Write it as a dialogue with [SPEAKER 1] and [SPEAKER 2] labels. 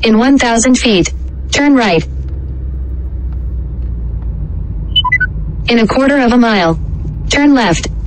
[SPEAKER 1] In 1,000 feet, turn right. In a quarter of a mile, turn left.